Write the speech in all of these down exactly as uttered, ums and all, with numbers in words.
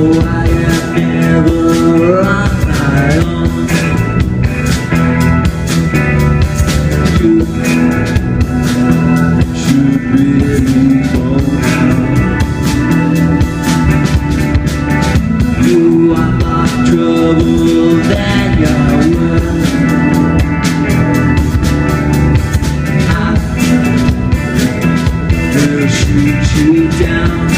I am never on my own. You should really go now. You are more trouble than you're worth. I will shoot you down.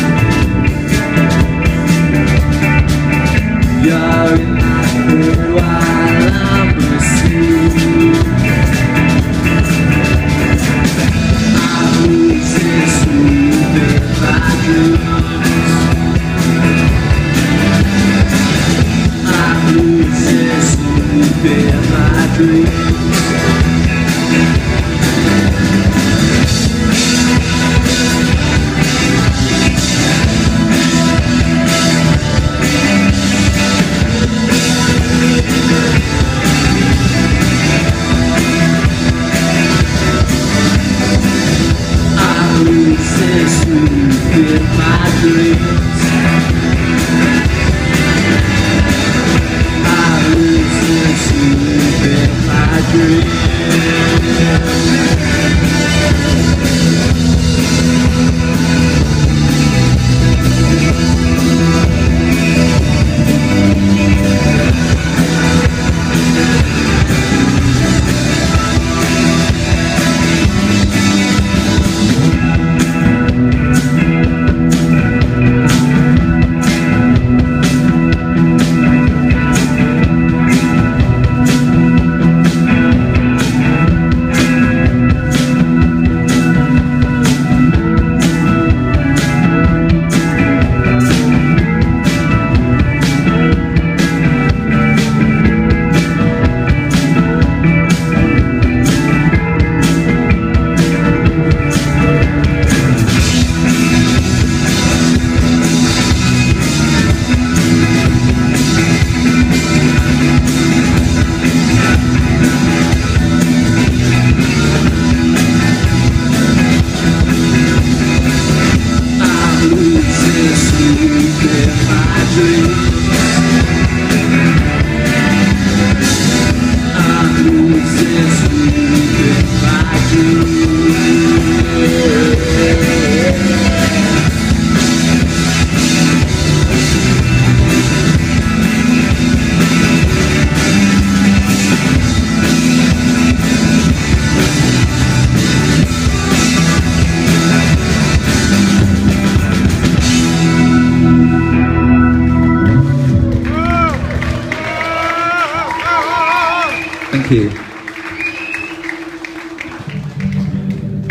You're in my head while I'm asleep. I'm losing sleep in my dreams. I'm losing sleep in my dreams. Losing sleep in my dreams. I'm losing sleep in my dreams. Thank you.